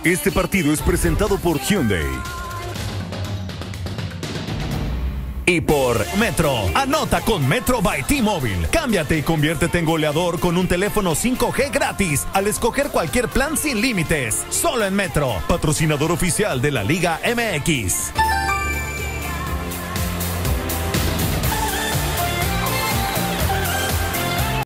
Este partido es presentado por Hyundai. Y por Metro. Anota con Metro by T-Mobile. Cámbiate y conviértete en goleador con un teléfono 5G gratis al escoger cualquier plan sin límites. Solo en Metro, patrocinador oficial de la Liga MX.